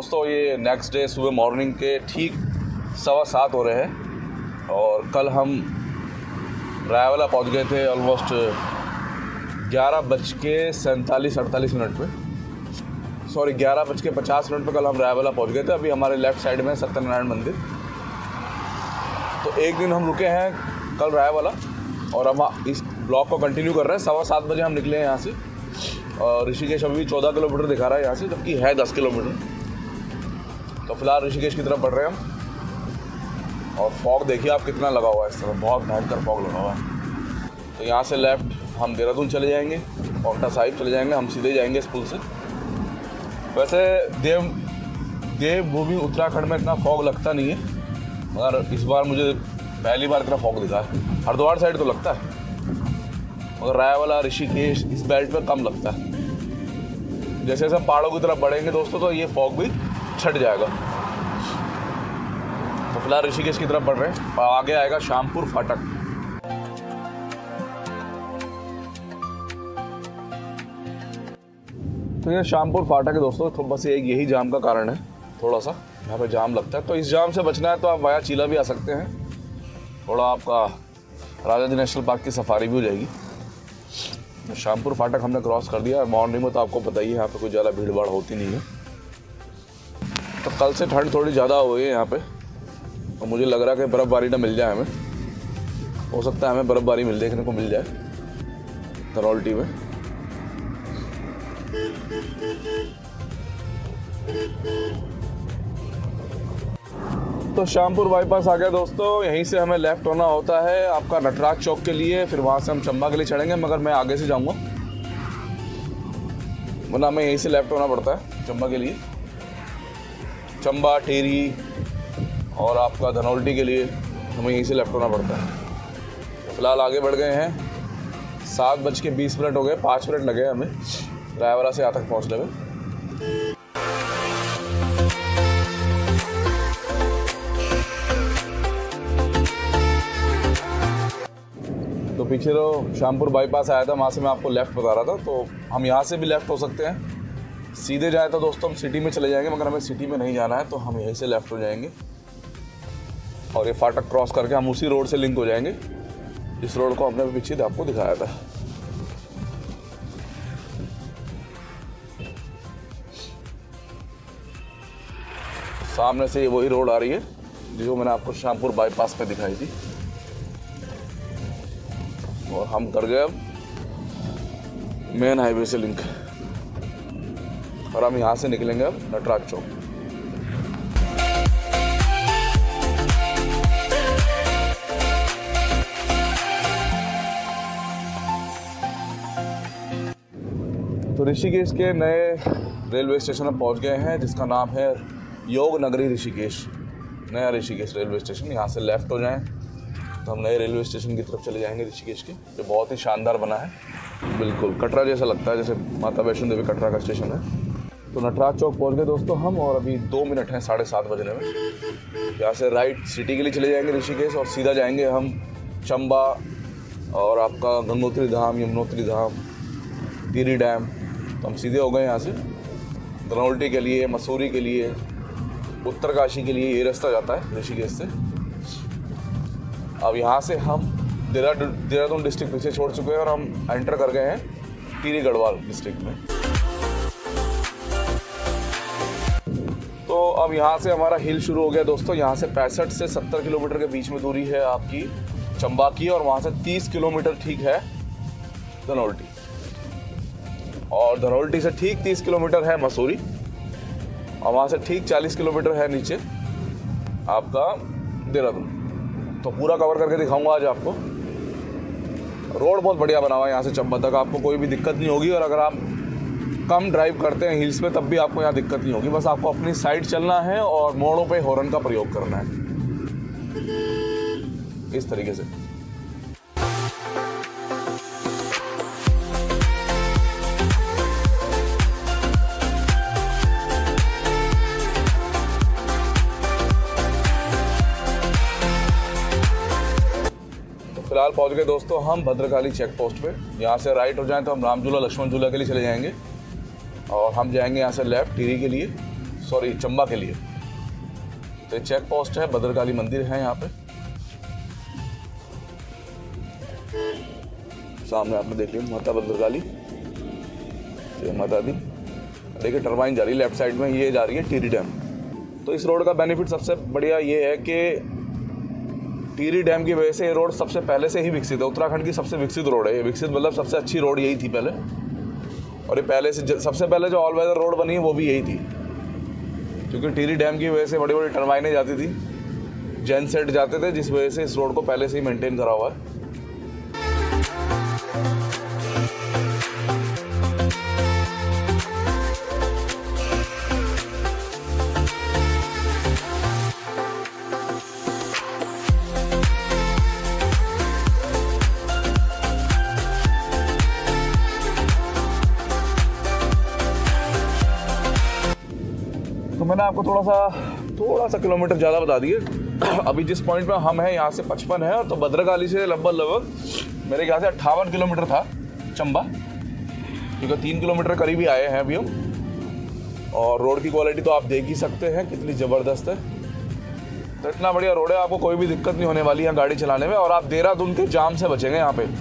दोस्तों ये next day सुबह मॉर्निंग के ठीक 7:15 हो रहे हैं और कल हम रायवाला पहुंच गए थे ऑलमोस्ट 11:47-48 पे, सॉरी 11:50 पे कल हम रायवाला पहुंच गए थे। अभी हमारे लेफ़्ट साइड में सत्यनारायण मंदिर। तो एक दिन हम रुके हैं कल रायवाला और हम इस ब्लॉग को कंटिन्यू कर रहे हैं। 7:15 बजे हम निकले हैं यहाँ से और ऋषिकेश अभी भी 14 किलोमीटर दिखा रहा है यहाँ से, जबकि है 10 किलोमीटर। तो फिलहाल ऋषिकेश की तरफ बढ़ रहे हैं हम। और फॉग देखिए आप कितना लगा हुआ है, इस तरह बहुत भयंकर फॉग लगा हुआ है। तो यहाँ से लेफ़्ट हम देहरादून चले जाएंगे, पांवटा साहिब चले जाएंगे, हम सीधे जाएंगे इस पुल से। वैसे देवभूमि उत्तराखंड में इतना फॉग लगता नहीं है, मगर इस बार मुझे पहली बार इतना फॉग दिखा है। हरिद्वार साइड तो लगता है, मगर रायवाला ऋषिकेश इस बेल्ट पे कम लगता है। जैसे जैसे हम पहाड़ों की तरफ बढ़ेंगे दोस्तों तो ये फॉग भी छट जाएगा। तो फिलहाल ऋषिकेश की तरफ बढ़ रहे हैं, आगे आएगा शामपुर फाटक। तो ये शामपुर फाटक है दोस्तों। तो बस एक यही जाम का कारण है, थोड़ा सा यहाँ पे जाम लगता है। तो इस जाम से बचना है तो आप वाया चीला भी आ सकते हैं, थोड़ा आपका राजा जी नेशनल पार्क की सफारी भी हो जाएगी। तो शामपुर फाटक हमने क्रॉस कर दिया। मॉर्निंग में तो आपको पता ही है यहाँ पे कोई ज़्यादा भीड़ भाड़ होती नहीं है। तो कल से ठंड थोड़ी ज़्यादा हुई है यहाँ पे, तो मुझे लग रहा है कि बर्फ़बारी ना मिल जाए हमें। हो सकता है हमें बर्फ़बारी देखने को मिल जाए धनौल्टी में। तो शामपुर बाईपास आ गया दोस्तों। यहीं से हमें लेफ़्ट होना होता है आपका नटराज चौक के लिए, फिर वहाँ से हम चंबा के लिए चढ़ेंगे, मगर मैं आगे से जाऊँगा, वरना हमें यहीं से लेफ़्ट होना पड़ता है चंबा के लिए। चंबा, टेरी और आपका धनौल्टी के लिए हमें यहीं से लेफ़्ट होना पड़ता है। फ़िलहाल आगे बढ़ गए हैं, 7:20 हो गए, 5 मिनट लगे हमें रायवाला से यहाँ तक पहुँचने में। तो पीछे तो शामपुर बाईपास आया था, वहाँ से मैं आपको लेफ़्ट बता रहा था। तो हम यहाँ से भी लेफ़्ट हो सकते हैं। सीधे जाए तो दोस्तों हम सिटी में चले जाएंगे, मगर हमें सिटी में नहीं जाना है, तो हम यहीं से लेफ़्ट हो जाएंगे और ये फाटक क्रॉस करके हम उसी रोड से लिंक हो जाएंगे, इस रोड को हमने पीछे आपको दिखाया था। सामने से ये वही रोड आ रही है जो मैंने आपको शामपुर बाईपास पे दिखाई थी। और हम कर गए अब मेन हाईवे से लिंक, और हम यहाँ से निकलेंगे अब नटराज चौक। तो ऋषिकेश के नए रेलवे स्टेशन में पहुँच गए हैं, जिसका नाम है योग नगरी ऋषिकेश। नया ऋषिकेश रेलवे स्टेशन। यहाँ से लेफ़्ट हो जाएं तो हम नए रेलवे स्टेशन की तरफ चले जाएंगे ऋषिकेश के, जो बहुत ही शानदार बना है, बिल्कुल कटरा जैसा लगता है, जैसे माता वैष्णो देवी कटरा का स्टेशन है। तो नटराज चौक पहुंच गए दोस्तों हम, और अभी 2 मिनट हैं 7:30 बजने में। यहाँ से राइट सिटी के लिए चले जाएंगे ऋषिकेश, और सीधा जाएंगे हम चंबा और आपका गंगोत्री धाम, यमुनोत्री धाम, टिहरी डैम। तो हम सीधे हो गए यहाँ से धनौल्टी के लिए, मसूरी के लिए, उत्तरकाशी के लिए ये रास्ता जाता है ऋषिकेश से। अब यहाँ से हम देहरादून डिस्ट्रिक्ट पीछे छोड़ चुके हैं और हम एंटर कर गए हैं टिहरी गढ़वाल डिस्ट्रिक्ट में। तो अब यहाँ से हमारा हिल शुरू हो गया दोस्तों। यहाँ से 65 से 70 किलोमीटर के बीच में दूरी है आपकी चंबा की, और वहाँ से 30 किलोमीटर ठीक है धनौल्टी, और धनौल्टी से ठीक 30 किलोमीटर है मसूरी, और वहाँ से ठीक 40 किलोमीटर है नीचे आपका देहरादून। तो पूरा कवर करके दिखाऊंगा आज आपको। रोड बहुत बढ़िया बना हुआ है यहाँ से चंबा तक, आपको कोई भी दिक्कत नहीं होगी। और अगर आप कम ड्राइव करते हैं हिल्स पे तब भी आपको यहाँ दिक्कत नहीं होगी। बस आपको अपनी साइड चलना है और मोड़ों पे हॉर्न का प्रयोग करना है, इस तरीके से। फिलहाल पहुंच गए दोस्तों हम भद्रकाली चेक पोस्ट पे। यहाँ से राइट हो जाएं तो हम राम झूला, लक्ष्मण झूला के लिए चले जाएंगे, और हम जाएंगे यहाँ से लेफ़्ट टिहरी के लिए। सॉरी चंबा के लिए। तो चेक पोस्ट है, भद्रकाली मंदिर है यहाँ पे सामने, आपने देख लिया माता भद्रकाली, जय माता दी। देखिए टरबाइन जा रही है लेफ्ट साइड में, ये जा रही है टिहरी डैम। तो इस रोड का बेनिफिट सबसे बढ़िया ये है कि टिहरी डैम की वजह से ये रोड सबसे पहले से ही विकसित है। उत्तराखंड की सबसे विकसित रोड है ये, विकसित मतलब सबसे अच्छी रोड यही थी पहले। और ये पहले से सबसे पहले जो ऑल वेदर रोड बनी है वो भी यही थी, क्योंकि टिहरी डैम की वजह से बड़ी बड़ी टरबाइनें जाती थी, जेन सेट जाते थे, जिस वजह से इस रोड को पहले से ही मेंटेन करा हुआ है। तो मैंने आपको थोड़ा सा किलोमीटर ज़्यादा बता दिए। अभी जिस पॉइंट पे हम हैं यहाँ से 55 है, तो भद्रकाली से लगभग मेरे ख्याल से 58 किलोमीटर था चंबा, क्योंकि 3 किलोमीटर करीब ही आए हैं अभी हम। और रोड की क्वालिटी तो आप देख ही सकते हैं कितनी ज़बरदस्त है। तो इतना बढ़िया रोड है, आपको कोई भी दिक्कत नहीं होने वाली है गाड़ी चलाने में। और आप देहरादून के जाम से बचेंगे यहाँ पे,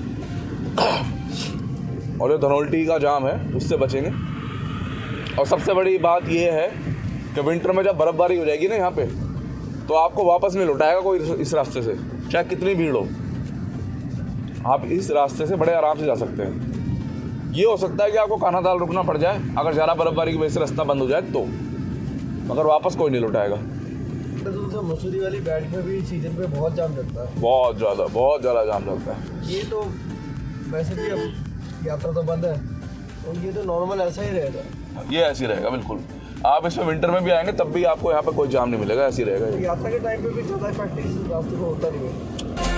और जो धनौल्टी का जाम है उससे बचेंगे। और सबसे बड़ी बात ये है कि विंटर में जब बर्फ़बारी हो जाएगी ना यहाँ पे, तो आपको वापस नहीं लौटाएगा कोई इस रास्ते से, चाहे कितनी भीड़ हो। आप इस रास्ते से बड़े आराम से जा सकते हैं। ये हो सकता है कि आपको कानाताल रुकना पड़ जाए अगर ज़्यादा बर्फ़बारी की वजह से रास्ता बंद हो जाए तो, मगर वापस कोई नहीं लौटाएगा। मसूरी वाली बैठ में भी सीजन पे बहुत जाम लगता है, बहुत ज़्यादा जाम लगता है। ये तो वैसे भी अब यात्रा तो बंद है, तो ये तो नॉर्मल ऐसा ही रहेगा। ये ऐसे ही रहेगा बिल्कुल। आप इसमें विंटर में भी आएंगे तब भी आपको यहाँ पे कोई जाम नहीं मिलेगा, ऐसे ही रहेगा। तो यात्रा के टाइम पे भी ज़्यादा इफेक्ट इस रास्ते को होता नहीं है।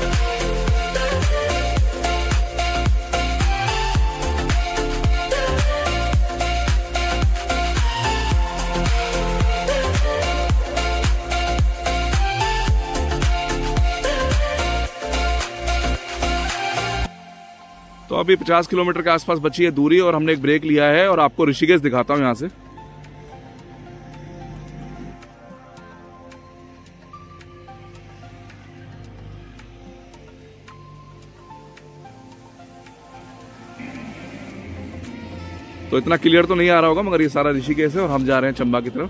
तो अभी 50 किलोमीटर के आसपास बची है दूरी, और हमने एक ब्रेक लिया है और आपको ऋषिकेश दिखाता हूँ यहाँ से। तो इतना क्लियर तो नहीं आ रहा होगा, मगर ये सारा ऋषिकेश है और हम जा रहे हैं चंबा की तरफ।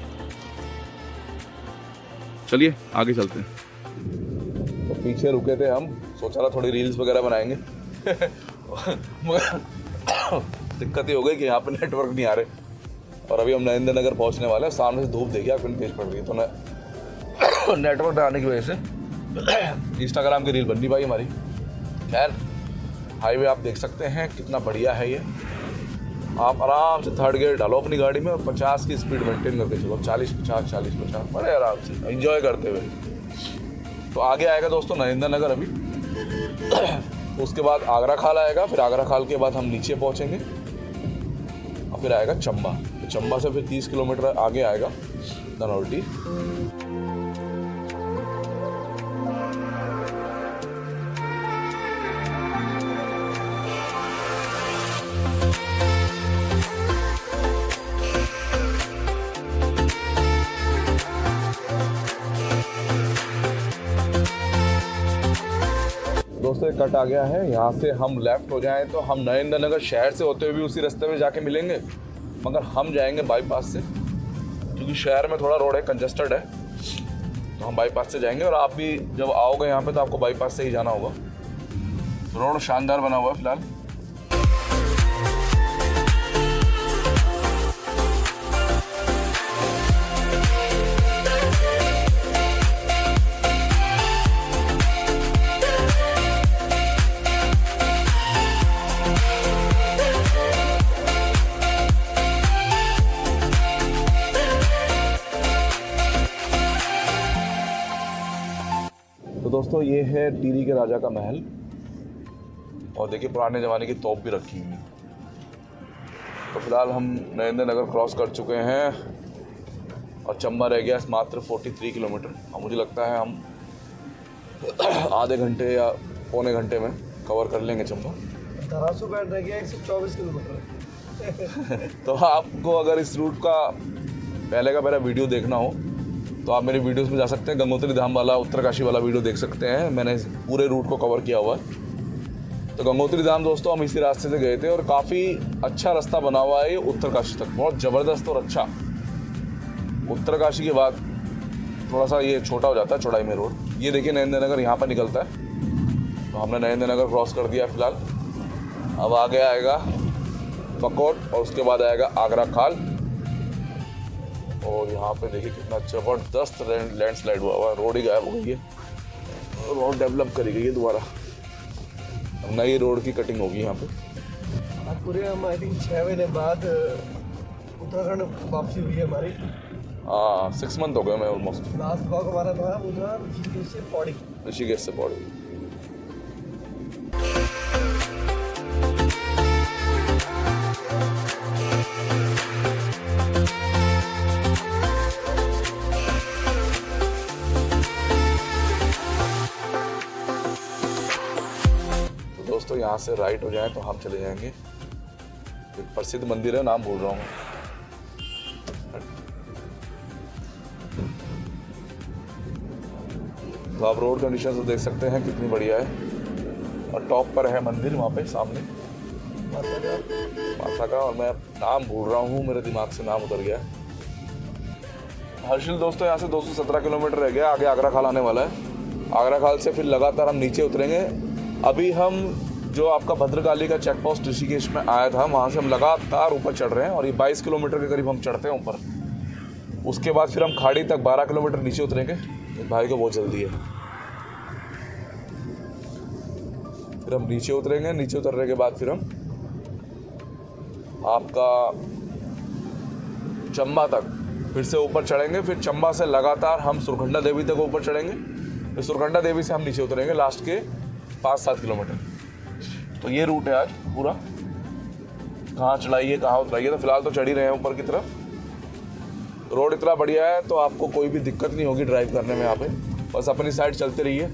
चलिए आगे चलते हैं। तो पीछे रुके थे हम, सोचा था थोड़ी रील्स वगैरह बनाएंगे मगर दिक्कत ये हो गई कि यहाँ पे नेटवर्क नहीं आ रहे। और अभी हम नरेंद्र नगर पहुँचने वाले हैं। सामने से धूप देखिए आपको तेज पड़ रही है, तो नेटवर्क आने की वजह से इंस्टाग्राम की रील बन नहीं पाई हमारी। खैर हाईवे आप देख सकते हैं कितना बढ़िया है ये। आप आराम से थर्ड गियर डालो अपनी गाड़ी में और 50 की स्पीड मेंटेन करके चलो, 40-50 बड़े आराम से एंजॉय करते हुए। तो आगे आएगा दोस्तों नरेंद्र नगर अभी, उसके बाद आगरा खाल आएगा, फिर आगरा खाल के बाद हम नीचे पहुंचेंगे और फिर आएगा चंबा। तो चंबा से फिर 30 किलोमीटर आगे आएगा धनौल्टी। दोस्तों कट आ गया है, यहाँ से हम लेफ्ट हो जाएं तो हम नरेंद्र नगर शहर से होते हुए भी उसी रास्ते में जाके मिलेंगे, मगर हम जाएंगे बाईपास से, क्योंकि शहर में थोड़ा रोड है कंजस्टेड है, तो हम बाईपास से जाएंगे। और आप भी जब आओगे यहाँ पे तो आपको बाईपास से ही जाना होगा। रोड शानदार बना हुआ है फिलहाल। तो दोस्तों ये है टिहरी के राजा का महल, और देखिए पुराने ज़माने की तोप भी रखी हुई। तो फिलहाल हम नरेंद्र नगर क्रॉस कर चुके हैं और चंबा रह गया मात्र 43 किलोमीटर। और मुझे लगता है हम आधे घंटे या पौने घंटे में कवर कर लेंगे चंबा। धरासू रह गया 124 किलोमीटर। तो आपको अगर इस रूट का पहले का मेरा वीडियो देखना हो तो आप मेरे वीडियोस में जा सकते हैं। गंगोत्री धाम वाला, उत्तरकाशी वाला वीडियो देख सकते हैं, मैंने पूरे रूट को कवर किया हुआ है। तो गंगोत्री धाम दोस्तों हम इसी रास्ते से गए थे और काफ़ी अच्छा रास्ता बना हुआ है ये उत्तरकाशी तक, बहुत ज़बरदस्त और अच्छा। उत्तरकाशी के बाद थोड़ा सा ये छोटा हो जाता है चौड़ाई में रोड। ये देखिए नरेंद्र नगर यहाँ पर निकलता है, तो हमने नरेंद्र नगर क्रॉस कर दिया फिलहाल। अब आगे आएगा बकोट और उसके बाद आएगा आगरा खाल। और यहाँ पे देखिए कितना ज़बरदस्त लैंडस्लाइड हुआ है, रोड ही गायब हो गई है, रोड डेवलप करी गई है दोबारा, नई रोड की कटिंग होगी यहाँ पे। आज पूरे हम आई थिंक 6 महीने बाद उत्तराखंड वापसी हुई है हमारी। हाँ 6 मंथ हो गए मैं ऑलमोस्ट। लास्ट ब्लॉग हमारा था उधर ऋषिकेश से पौड़ी। ऋषिकेश से पौड़ी। दोस्तों यहाँ से राइट हो जाए तो हम चले जाएंगे, एक प्रसिद्ध मंदिर है, नाम भूल रहा हूँ। तो आप रोड कंडीशन से देख सकते हैं कितनी बढ़िया है। और टॉप पर है मंदिर वहाँ पे सामने माता का, और मैं नाम भूल रहा हूँ, मेरे दिमाग से नाम उतर गया है। हर्षिल दोस्तों यहाँ से 217 किलोमीटर रह गया, आगे आगरा खाल आने वाला है। आगरा खाल से फिर लगातार हम नीचे उतरेंगे। अभी हम जो आपका भद्रकाली का चेक पोस्ट ऋषिकेश में आया था, वहाँ से हम लगातार ऊपर चढ़ रहे हैं और ये 22 किलोमीटर के करीब हम चढ़ते हैं ऊपर। उसके बाद फिर हम खाड़ी तक 12 किलोमीटर नीचे उतरेंगे। भाई को बहुत जल्दी है। फिर हम नीचे उतरेंगे, नीचे उतरने के बाद फिर हम आपका चंबा तक फिर से ऊपर चढ़ेंगे। फिर चंबा से लगातार हम सुरकंडा देवी तक ऊपर चढ़ेंगे, फिर सुरकंडा देवी से हम नीचे उतरेंगे लास्ट के 5-7 किलोमीटर। तो ये रूट है आज पूरा, कहाँ चढ़ाई है कहाँ उतराई है। तो फिलहाल तो चढ़ ही रहे हैं ऊपर की तरफ। रोड इतना बढ़िया है तो आपको कोई भी दिक्कत नहीं होगी ड्राइव करने में। यहाँ पे बस अपनी साइड चलते रहिए।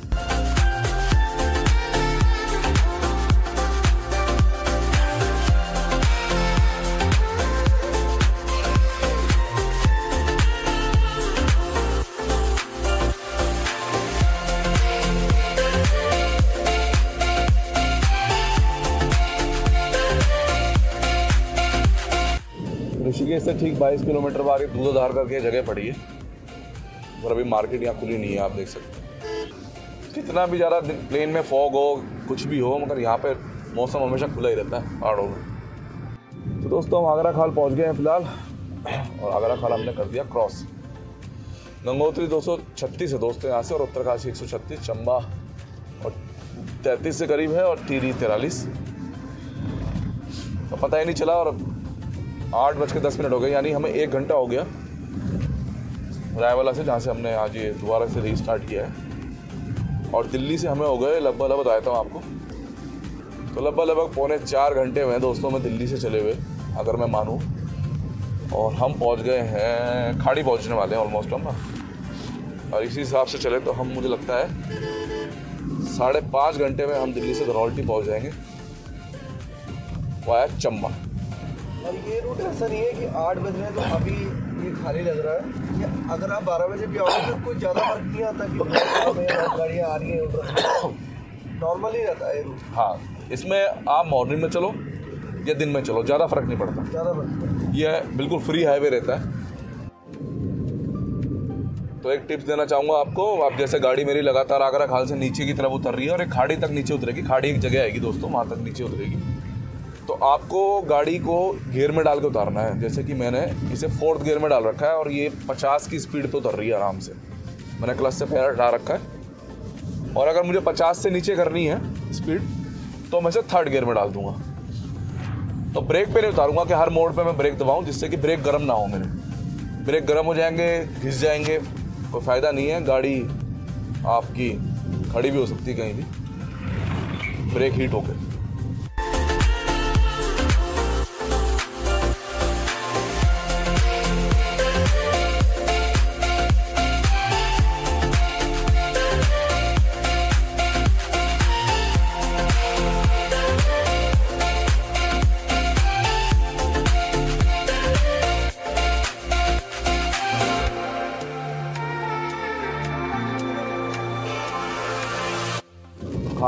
ऋषिकेश से ठीक 22 किलोमीटर बाद दूधाधार करके जगह पड़ी है, और अभी मार्केट यहाँ खुली नहीं है। आप देख सकते हैं कितना भी ज़्यादा प्लेन में फॉग हो कुछ भी हो, मगर यहाँ पे मौसम हमेशा खुला ही रहता है पहाड़ों में। तो दोस्तों हम आगरा खाल पहुँच गए हैं फिलहाल, और आगरा खाल हमने कर दिया क्रॉस। गंगोत्री 236 है दोस्तों यहाँ से, और उत्तरकाशी 136, चंबा और 33 से करीब है, और टिहरी 43। तो पता ही नहीं चला, और 8:10 हो गए, यानी हमें 1 घंटा हो गया रायवाला से, जहाँ से हमने आज ये दोबारा से रीस्टार्ट किया है। और दिल्ली से हमें हो गए लगभग बताता हूँ आपको, तो लगभग 3.25 घंटे हुए दोस्तों में दिल्ली से चले हुए अगर मैं मानूँ। और हम पहुँच गए हैं, खाड़ी पहुँचने वाले हैं ऑलमोस्ट हम ना। और इसी हिसाब से चले तो हम, मुझे लगता है 5.5 घंटे में हम दिल्ली से धनौल्टी पहुँच जाएंगे वाया चंबा। और ये रूट ऐसा नहीं है कि 8 बज रहे हैं तो अभी ये खाली लग रहा है, या अगर आप 12 बजे भी आओगे तो कोई ज़्यादा फर्क नहीं आता कि गाड़ियाँ आ रही हैं, नॉर्मल ही रहता है ये रूट। हाँ, इसमें आप मॉर्निंग में चलो या दिन में चलो, ज़्यादा फर्क नहीं पड़ता, ज़्यादा फर्क। ये बिल्कुल फ्री हाईवे रहता है। तो एक टिप्स देना चाहूँगा आपको, आप जैसे गाड़ी मेरी लगातार आगरा खाल से नीचे की तरफ उतर रही है और एक खाड़ी तक नीचे उतरेगी, खाड़ी एक जगह आएगी दोस्तों, वहाँ तक नीचे उतरेगी, तो आपको गाड़ी को गियर में डाल के उतारना है। जैसे कि मैंने इसे 4th गियर में डाल रखा है और ये 50 की स्पीड पे उतर रही है आराम से, मैंने क्लच से पैर हटा रखा है। और अगर मुझे 50 से नीचे करनी है स्पीड तो मैं इसे 3rd गियर में डाल दूंगा। तो ब्रेक पे नहीं उतारूंगा कि हर मोड़ पे मैं ब्रेक दबाऊं, जिससे कि ब्रेक गर्म ना हो मेरे। ब्रेक गर्म हो जाएंगे, घिस जाएंगे, कोई फ़ायदा नहीं है, गाड़ी आपकी खड़ी भी हो सकती है कहीं भी, ब्रेक हीट होकर।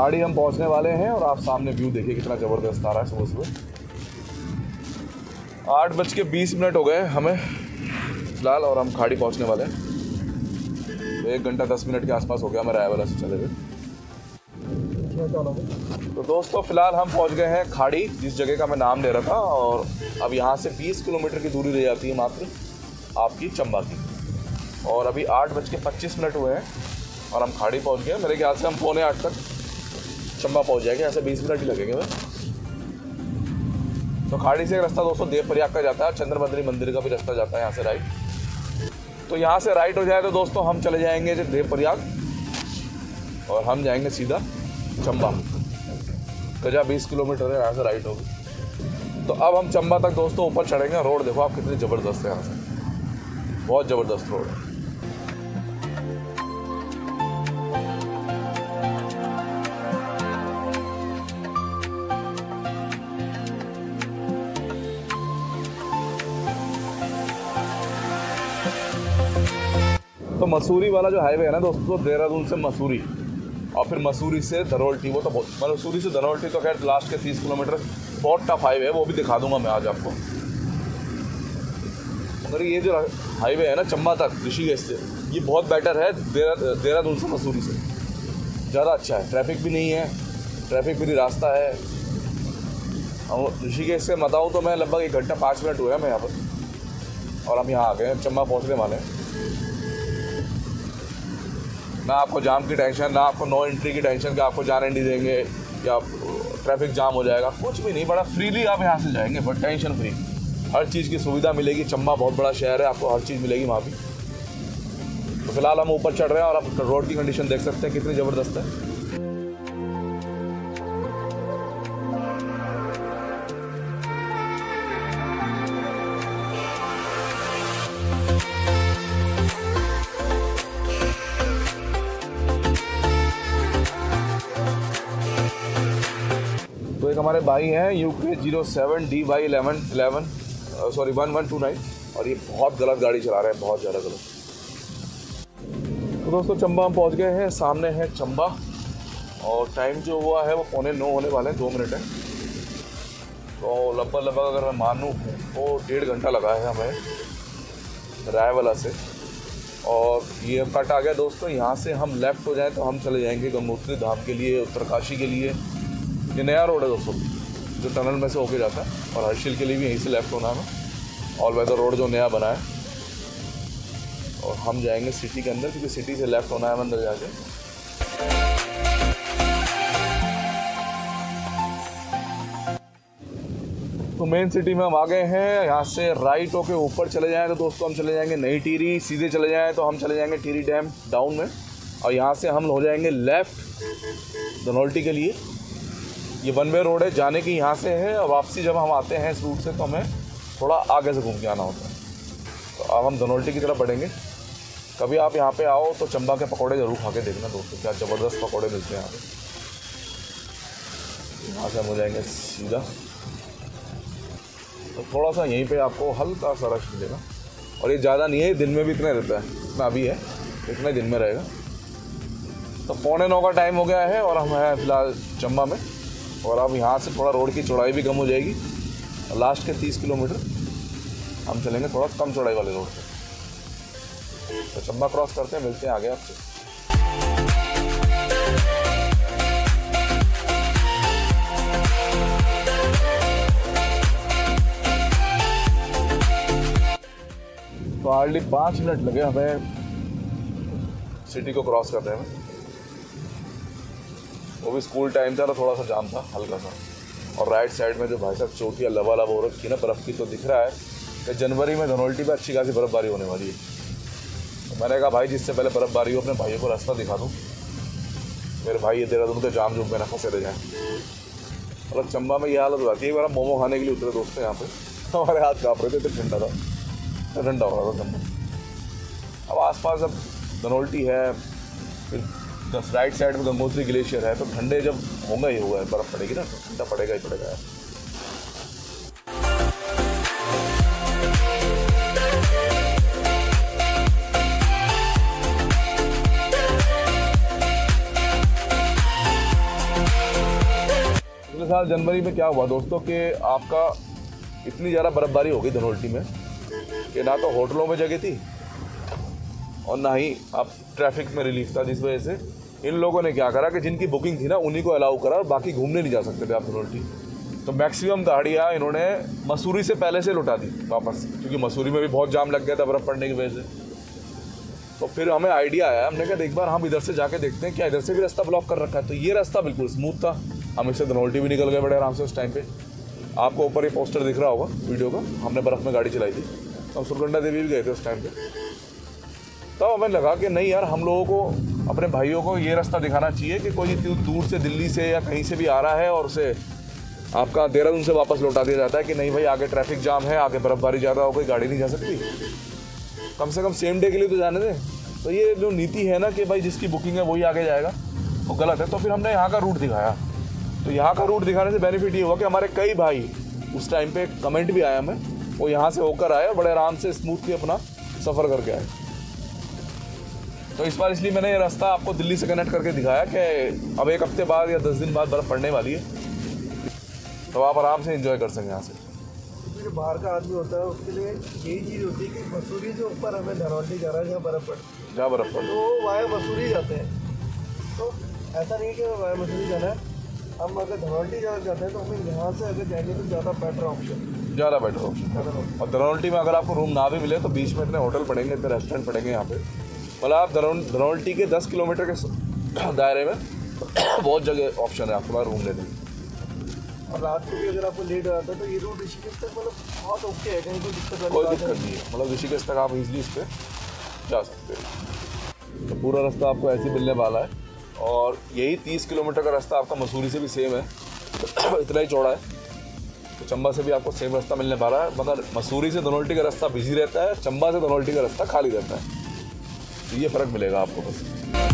खाड़ी हम पहुंचने वाले हैं और आप सामने व्यू देखिए कितना ज़बरदस्त आ रहा है सुबह सुबह। 8:20 हो गए हमें फिलहाल और हम खाड़ी पहुंचने वाले हैं। 1 घंटा 10 मिनट के आसपास हो गया हमें रायवाला से चले हुए। तो दोस्तों फिलहाल हम पहुंच गए हैं खाड़ी, जिस जगह का मैं नाम ले रहा था। और अब यहाँ से 20 किलोमीटर की दूरी रह जाती है मात्र आपकी चंबा की। और अभी 8:25 हुए हैं और हम खाड़ी पहुंच गए। मेरे ख्याल से हम 7:45 तक चंबा पहुंच जाएंगे, ऐसे 20 मिनट ही लगेंगे बस। तो खाड़ी से एक रास्ता दोस्तों देवप्रयाग का जाता है, चंद्रमंदिरी मंदिर का भी रास्ता जाता है यहाँ से राइट। तो यहाँ से राइट हो जाए तो दोस्तों हम चले जाएंगे देवप्रयाग और हम जाएंगे सीधा चंबा। कजा 20 किलोमीटर है यहाँ से राइट होगी। तो अब हम चंबा तक दोस्तों ऊपर चढ़ेंगे। रोड देखो आप कितनी ज़बरदस्त है यहाँ से, बहुत ज़बरदस्त रोड है। तो मसूरी वाला जो हाईवे है ना दोस्तों, देहरादून से मसूरी और फिर मसूरी से धनौल्टी, वो तो बहुत, मसूरी से धनौल्टी तो खैर लास्ट के 30 किलोमीटर बहुत टफ हाईवे है, वो भी दिखा दूंगा मैं आज आपको। मगर ये जो हाईवे है ना चंबा तक ऋषिकेश से, ये बहुत बेटर है देहरादून से मसूरी से, ज़्यादा अच्छा है। ट्रैफिक भी नहीं है, ट्रैफिक फ्री रास्ता है। और ऋषिकेश से बताऊँ तो मैं लगभग 1 घंटा 5 मिनट हुए हैं मैं यहाँ पर, और हम यहाँ आ गए हैं, चंबा पहुँचने वाले हैं। ना आपको जाम की टेंशन, ना आपको नो एंट्री की टेंशन कि आपको जाने नहीं देंगे या ट्रैफिक जाम हो जाएगा, कुछ भी नहीं। बड़ा फ्रीली आप यहाँ से जाएंगे, बट टेंशन फ्री, हर चीज़ की सुविधा मिलेगी। चंबा बहुत बड़ा शहर है, आपको हर चीज़ मिलेगी वहाँ भी। तो फिलहाल हम ऊपर चढ़ रहे हैं और आप रोड की कंडीशन देख सकते हैं कितनी ज़बरदस्त है। तो एक हमारे भाई हैं UK 07DY1129 और ये बहुत गलत गाड़ी चला रहे हैं, बहुत ज़्यादा गलत। तो दोस्तों चंबा हम पहुंच गए हैं, सामने है चंबा और टाइम जो हुआ है वो 8:45 होने वाले हैं, 2 मिनट है। तो लगभग अगर मैं मानूँ तो 1.5 घंटा लगा है हमें रायवाला से। और ये कट आ गया दोस्तों, यहाँ से हम लेफ़्ट हो जाएँ तो हम चले जाएंगे गंगोत्री धाम के लिए, उत्तरकाशी के लिए। ये नया रोड है दोस्तों जो टनल में से होके जाता है, और हर्षिल के लिए भी यहीं से लेफ़्ट होना है, ऑल वेदर रोड जो नया बना है। और हम जाएंगे सिटी के अंदर, क्योंकि सिटी से लेफ़्ट होना है अंदर जाके। तो मेन सिटी में हम आ गए हैं। यहाँ से राइट होके ऊपर चले जाएँ तो दोस्तों हम चले जाएंगे नई टिहरी, सीधे चले जाएँ तो हम चले जाएंगे टिहरी डैम डाउन में, और यहाँ से हम हो जाएंगे लेफ़्ट धनौल्टी के लिए। ये 1 वे रोड है जाने की यहाँ से है, और वापसी जब हम आते हैं इस रूट से तो हमें थोड़ा आगे से घूम के आना होता है। तो अब हम धनौल्टी की तरफ बढ़ेंगे। कभी आप यहाँ पे आओ तो चंबा के पकौड़े ज़रूर खा के देखना दोस्तों, क्या ज़बरदस्त पकौड़े मिलते हैं यहाँ पे। यहाँ से हम हो जाएंगे सीधा, तो थोड़ा सा यहीं पे आपको हल्का सा रश मिलेगा, और ये ज़्यादा नहीं है, दिन में भी इतना रहता है, इतना अभी है, इतना दिन में रहेगा। तो 8:45 का टाइम हो गया है और हम हैं फिलहाल चंबा में। और अब यहाँ से थोड़ा रोड की चौड़ाई भी कम हो जाएगी, लास्ट के 30 किलोमीटर हम चलेंगे थोड़ा कम चौड़ाई वाले रोड पे। तो चंबा क्रॉस करते हैं, मिलते हैं आगे आपसे। तो हार्डली 5 मिनट लगे हमें सिटी को क्रॉस करने में। वो भी स्कूल टाइम था तो थोड़ा सा जाम था हल्का सा। और राइट साइड में जो भाई साहब चोटियाँ लबालब हो रखी है ना बर्फ़ की, तो दिख रहा है कि जनवरी में धनौल्टी पे अच्छी खासी बर्फ़बारी होने वाली है। तो मैंने कहा भाई जिससे पहले बर्फ़बारी हो अपने भाइयों को रास्ता दिखा दूँ, मेरे भाई ये देहरादून के जाम जुम में ना फंसे रह जाएँ। मतलब चंबा में ये हालत हो जाती है। एक बार मोमो खाने के लिए उतरे दोस्तों यहाँ पे, हमारे हाथ काँप रहे थे, तो ठंडा था, ठंडा हो रहा था चंबा। अब आसपास अब धनौल्टी है, फिर राइट साइड में गंगोत्री ग्लेशियर है, तो ठंडे जब होगा ही होगा, बर्फ़ पड़ेगी ना, तो ठंडा पड़ेगा ही पड़ेगा यार। साल जनवरी में क्या हुआ दोस्तों कि आपका इतनी ज़्यादा बर्फ़बारी हो गई धनोल्टी में कि ना तो होटलों में जगह थी और ना ही आप ट्रैफिक में रिलीफ था, जिस वजह से इन लोगों ने क्या करा कि जिनकी बुकिंग थी ना उन्हीं को अलाउ करा और बाकी घूमने नहीं जा सकते थे आप धनोल्टी। तो मैक्सिमम गाड़ियाँ इन्होंने मसूरी से पहले से लौटा दी वापस, क्योंकि मसूरी में भी बहुत जाम लग गया था बर्फ़ पड़ने की वजह से। तो फिर हमें आइडिया आया, हमने कहा एक बार हम इधर से जाके देखते हैं क्या इधर से भी रास्ता ब्लॉक कर रखा है। तो ये रास्ता बिल्कुल स्मूथ था, हम इससे धनोल्टी भी निकल गए बड़े आराम से उस टाइम पे। आपको ऊपर ये पोस्टर दिख रहा होगा वीडियो का, हमने बर्फ़ में गाड़ी चलाई थी, हम सुरकंडा देवी भी गए थे उस टाइम पे। तब हमें लगा कि नहीं यार, हम लोगों को अपने भाइयों को ये रास्ता दिखाना चाहिए कि कोई दूर से दिल्ली से या कहीं से भी आ रहा है और उसे आपका देहरादून से वापस लौटा दिया जाता है कि नहीं भाई आगे ट्रैफिक जाम है, आगे बर्फ़बारी ज़्यादा हो गई, गाड़ी नहीं जा सकती, कम से कम सेम डे के लिए तो जाने दें। तो ये जो नीति है ना कि भाई जिसकी बुकिंग है वही आगे जाएगा, वो गलत है। तो फिर हमने यहाँ का रूट दिखाया। तो यहाँ का रूट दिखाने से बेनिफिट ये हुआ कि हमारे कई भाई उस टाइम पे कमेंट भी आया हमें, वो यहाँ से होकर आए और बड़े आराम से स्मूथली अपना सफ़र करके आए। तो इस बार इसलिए मैंने ये रास्ता आपको दिल्ली से कनेक्ट करके दिखाया कि अब 1 हफ्ते बाद या 10 दिन बाद बर्फ़ पड़ने वाली है, तो आप आराम से एंजॉय कर सकें यहाँ से। जो बाहर का आदमी होता है उसके लिए यही चीज़ होती है कि मसूरी से ऊपर हमें धनौल्टी जाना है जहाँ बर्फ़ पड़ती है, जहाँ बर्फ़ पड़ती है तो वो वाया मसूरी जाते हैं। तो ऐसा नहीं कि वाया मसूरी जाना है, हम अगर धनौल्टी जाना चाहते हैं तो हमें यहाँ से अगर जाएंगे तो ज़्यादा बेटर ऑप्शन, ज़्यादा बेटर ऑप्शन। और धनौल्टी में अगर आपको रूम ना भी मिले तो बीच में इतने होटल पड़ेंगे, इतने रेस्टोरेंट पड़ेंगे यहाँ पे, मतलब आप धनौल्टी के 10 किलोमीटर के दायरे में बहुत जगह ऑप्शन है आपके पास रूम लेने की। और रात को भी अगर आपको लेट हो जाता है तो ये रूट ऋषिकेश तक मतलब बहुत ओके है, कहीं कोई दिक्कत वाली कोई बात दिक्कत नहीं है, मतलब ऋषिकेश तक आप इजीली इस पर जा सकते हैं। तो पूरा रास्ता आपको ऐसे मिलने वाला है और यही 30 किलोमीटर का रास्ता आपका मसूरी से भी सेम है, इतना ही चौड़ा है। तो चंबा से भी आपको सेम रास्ता मिलने वाला है, मगर मसूरी से धनौल्टी का रास्ता बिजी रहता है, चंबा से धनौल्टी का रास्ता खाली रहता है। तो ये फ़र्क मिलेगा आपको बस।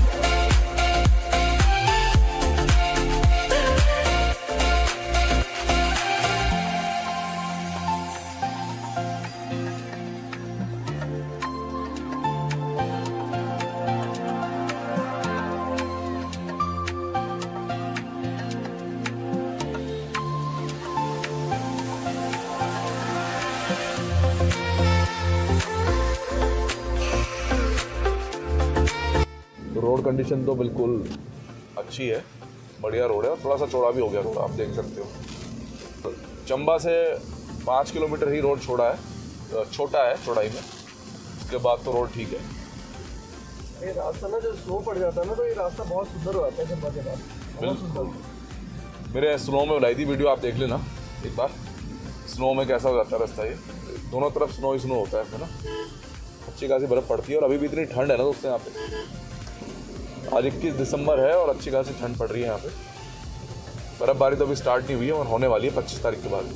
रोड कंडीशन तो बिल्कुल अच्छी है, बढ़िया रोड है और थोड़ा सा चौड़ा भी हो गया रोड, आप देख सकते हो। चंबा से 5 किलोमीटर ही रोड छोटा है चौड़ाई में, उसके बाद तो रोड ठीक है। ये रास्ता ना जो स्लो पड़ जाता है ना तो ये रास्ता बहुत सुंदर हो जाता है चंबा के बाद, बहुत सुंदर। मेरे स्नो में बनाई थी वीडियो, आप देख लेना एक बार, स्नो में कैसा हो जाता है रास्ता। ये दोनों तरफ स्नो ही स्नो होता है इसमें ना, अच्छी खासी बर्फ़ पड़ती है और अभी भी इतनी ठंड है ना दोस्तों यहाँ पे। आज 21 दिसंबर है और अच्छी खासी ठंड पड़ रही है यहाँ पे। बर्फ़बारी तो अभी स्टार्ट नहीं हुई है और होने वाली है 25 तारीख के बाद।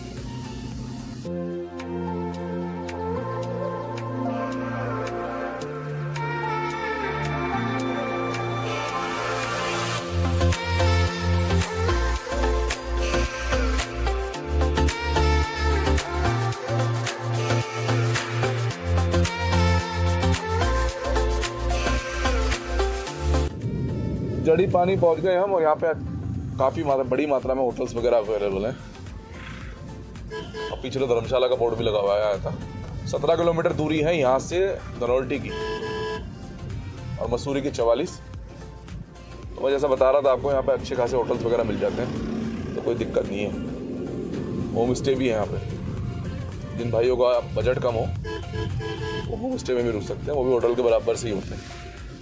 जड़ी पानी पहुंच गए हम और यहाँ पे काफ़ी बड़ी मात्रा में होटल्स वगैरह अवेलेबल हैं और पीछे तो धर्मशाला का बोर्ड भी लगा हुआ आया था। 17 किलोमीटर दूरी है यहाँ से धनौल्टी की और मसूरी की 44। तो मैं जैसा बता रहा था आपको, यहाँ पे अच्छे खासे होटल्स वगैरह मिल जाते हैं, तो कोई दिक्कत नहीं है। होम स्टे भी है यहाँ पे, जिन भाइयों का बजट कम हो वो होम स्टे में भी रुक सकते हैं, वो भी होटल के बराबर से ही होते हैं।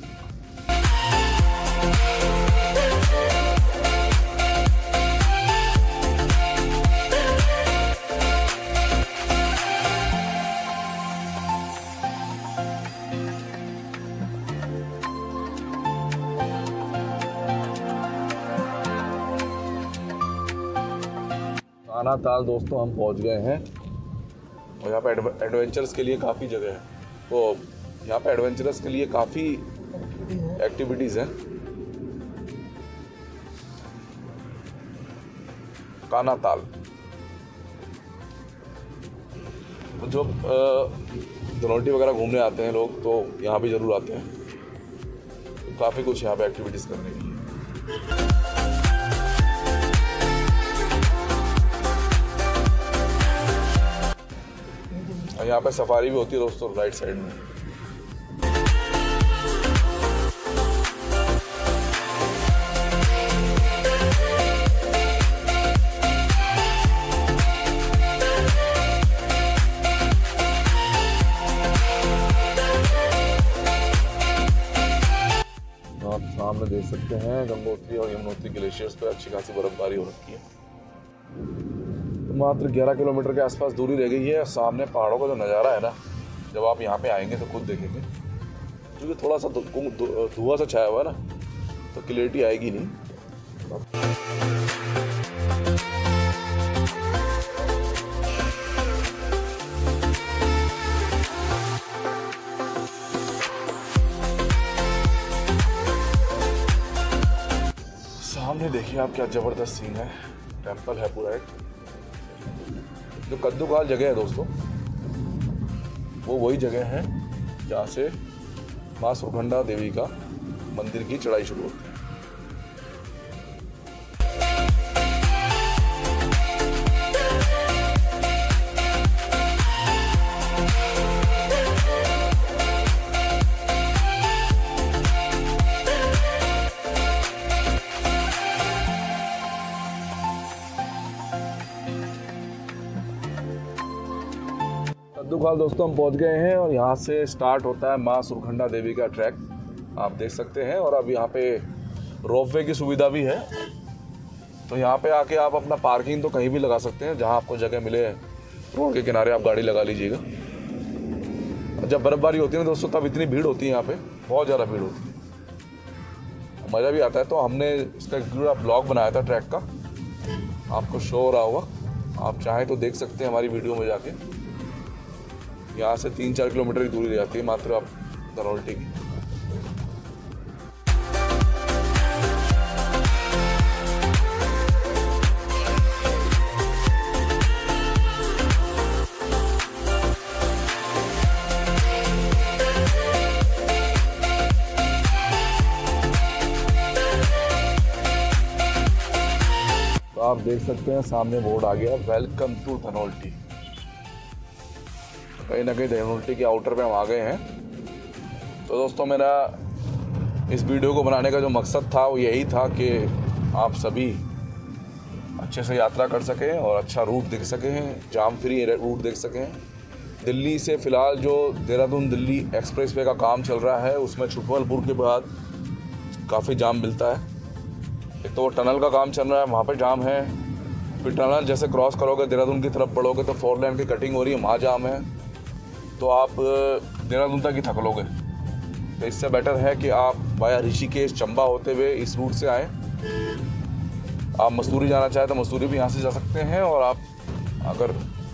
काना ताल दोस्तों हम पहुंच गए हैं और यहाँ पे एडवेंचर्स के लिए काफ़ी जगह है, तो यहाँ पे एडवेंचरस के लिए काफ़ी एक्टिविटीज़ हैं। काना ताल जो धनौल्टी वगैरह घूमने आते हैं लोग तो यहाँ भी ज़रूर आते हैं, काफ़ी कुछ यहाँ पे एक्टिविटीज़ करने की है। और यहाँ पे सफारी भी होती है दोस्तों राइट साइड में। आप सामने देख सकते हैं गंगोत्री और यमुनोत्री ग्लेशियर्स पे अच्छी खासी बर्फबारी हो रखी है। तो मात्र 11 किलोमीटर के आसपास दूरी रह गई है। सामने पहाड़ों का जो नज़ारा है ना, जब आप यहाँ पे आएंगे तो खुद देखेंगे, क्योंकि थोड़ा सा धुआं सा छाया हुआ है ना, तो क्लियरिटी आएगी नहीं। सामने देखिए आप क्या ज़बरदस्त सीन है, टेम्पल है पूरा एक। जो कद्दूकाल जगह है दोस्तों, वो वही जगह है जहाँ से माँ सुरखंडा देवी का मंदिर की चढ़ाई शुरू होती है। कद्दूकाल दोस्तों हम पहुंच गए हैं और यहाँ से स्टार्ट होता है माँ सुरखंडा देवी का ट्रैक, आप देख सकते हैं। और अब यहाँ पे रोपवे की सुविधा भी है, तो यहाँ पे आके आप अपना पार्किंग तो कहीं भी लगा सकते हैं, जहाँ आपको जगह मिले रोड के किनारे आप गाड़ी लगा लीजिएगा। जब बर्फबारी होती है ना दोस्तों, तब इतनी भीड़ होती है यहाँ पे, बहुत ज़्यादा भीड़ होती है, मज़ा भी आता है। तो हमने इसका पूरा ब्लॉग बनाया था ट्रैक का, आपको शो हो रहा होगा, आप चाहें तो देख सकते हैं हमारी वीडियो में जाके। यहाँ से 3-4 किलोमीटर की दूरी रह जाती है मात्र आप धनौल्टी की। तो आप देख सकते हैं सामने बोर्ड आ गया, वेलकम टू धनौल्टी। कहीं ना कहीं धनौल्टी के आउटर पे हम आ गए हैं। तो दोस्तों मेरा इस वीडियो को बनाने का जो मकसद था वो यही था कि आप सभी अच्छे से यात्रा कर सकें और अच्छा रूट देख सकें, जाम फ्री रूट देख सकें। दिल्ली से फ़िलहाल जो देहरादून दिल्ली एक्सप्रेस वे का काम चल रहा है, उसमें छुटवलपुर के बाद काफ़ी जाम मिलता है। एक तो वो टनल का काम चल रहा है, वहाँ पर जाम है। फिर टनल जैसे क्रॉस करोगे, देहरादून की तरफ बढ़ोगे तो 4 लेन की कटिंग हो रही है, वहाँ जाम है, तो आप देहरादून तक ही थक लोगे। तो इससे बेटर है कि आप वाया ऋषिकेश चंबा होते हुए इस रूट से आएँ। आप मसूरी जाना चाहें तो मसूरी भी यहाँ से जा सकते हैं, और आप अगर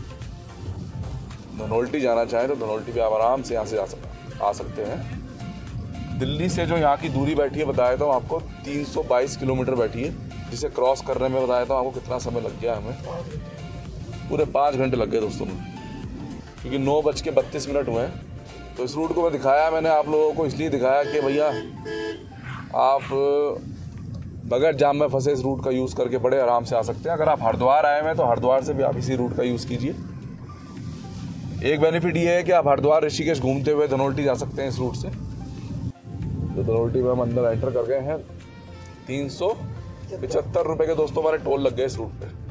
धनौल्टी जाना चाहें तो धनौल्टी भी आप आराम से यहाँ से आ सकते हैं। दिल्ली से जो यहाँ की दूरी बैठी है बताया था आपको, 322 किलोमीटर बैठी है, जिसे क्रॉस करने में बताया था आपको कितना समय लग गया हमें, पूरे 5 घंटे लग गए दोस्तों में, क्योंकि 9:32 हुए हैं। तो इस रूट को मैं दिखाया, मैंने आप लोगों को इसलिए दिखाया कि भैया आप बगैर जाम में फंसे इस रूट का यूज़ करके बड़े आराम से आ सकते हैं। अगर आप हरिद्वार आए हैं तो हरिद्वार से भी आप इसी रूट का यूज़ कीजिए। एक बेनिफिट ये है कि आप हरिद्वार ऋषिकेश घूमते हुए धनौल्टी जा सकते हैं इस रूट से। तो धनौल्टी में हम अंदर एंटर कर गए हैं। 375 रुपये के दोस्तों हमारे टोल लग गए इस रूट पे,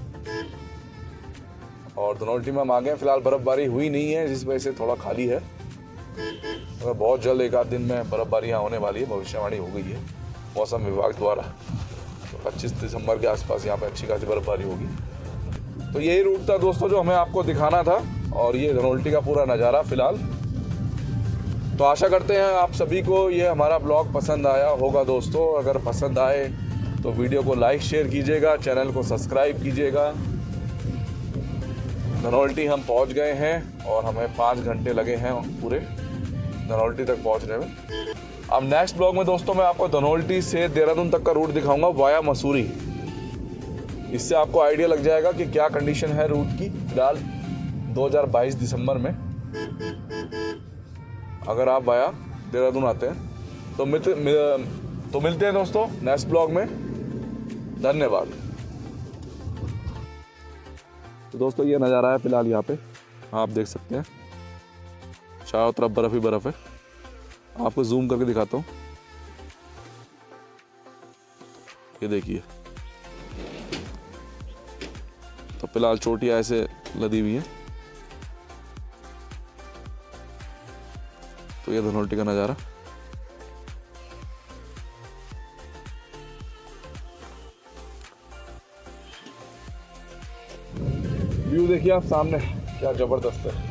और धनौल्टी में हम आ गए। फिलहाल बर्फबारी हुई नहीं है, जिस वजह से थोड़ा खाली है, मगर बहुत जल्द 1 आध दिन में बर्फबारी यहाँ होने वाली है, भविष्यवाणी हो गई है मौसम विभाग द्वारा। तो 25 दिसंबर के आसपास यहाँ पे अच्छी खासी बर्फबारी होगी। तो यही रूट था दोस्तों जो हमें आपको दिखाना था, और ये धनौल्टी का पूरा नज़ारा फिलहाल। तो आशा करते हैं आप सभी को ये हमारा ब्लॉग पसंद आया होगा दोस्तों। अगर पसंद आए तो वीडियो को लाइक शेयर कीजिएगा, चैनल को सब्सक्राइब कीजिएगा। धनौल्टी हम पहुंच गए हैं और हमें 5 घंटे लगे हैं पूरे धनौल्टी तक पहुंचने में। अब नेक्स्ट ब्लॉग में दोस्तों मैं आपको धनौल्टी से देहरादून तक का रूट दिखाऊंगा वाया मसूरी। इससे आपको आइडिया लग जाएगा कि क्या कंडीशन है रूट की फिलहाल 2022 दिसंबर में। अगर आप वाया देहरादून आते हैं तो मिलते हैं दोस्तों नेक्स्ट ब्लॉग में। धन्यवाद। तो दोस्तों ये नज़ारा है फिलहाल यहाँ पे, आप देख सकते हैं। चारों तरफ बर्फ़ ही बर्फ़ है। आपको जूम करके दिखाता हूँ, ये देखिए। तो फिलहाल चोटियाँ ऐसे लदी हुई हैं। तो ये धनौल्टी का नज़ारा। व्यू देखिए आप सामने, क्या ज़बरदस्त है।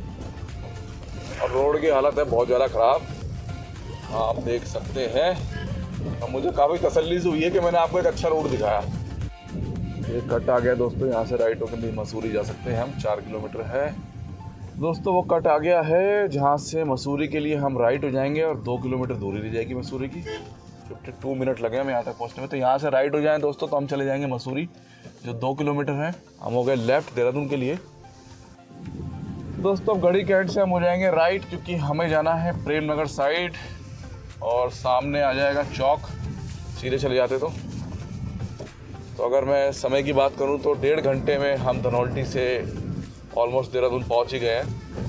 और रोड की हालत है बहुत ज़्यादा ख़राब, आप देख सकते हैं। और मुझे काफ़ी तसल्ली से हुई है कि मैंने आपको एक अच्छा रोड दिखाया। ये कट आ गया दोस्तों, यहाँ से राइट होकर भी मसूरी जा सकते हैं हम। 4 किलोमीटर है दोस्तों, वो कट आ गया है जहाँ से मसूरी के लिए हम राइट हो जाएंगे और 2 किलोमीटर दूरी रह जाएगी मसूरी की। 52 मिनट लगे हमें यहाँ तक पहुँचने में। तो यहाँ से राइट हो जाएं दोस्तों तो हम चले जाएंगे मसूरी, जो 2 किलोमीटर है। हम हो गए लेफ़्ट देहरादून के लिए। दोस्तों गढ़ी कैंट से हम हो जाएंगे राइट, क्योंकि हमें जाना है प्रेम नगर साइड और सामने आ जाएगा चौक, सीधे चले जाते तो अगर मैं समय की बात करूं तो 1.5 घंटे में हम धनौल्टी से ऑलमोस्ट देहरादून पहुंच ही गए हैं।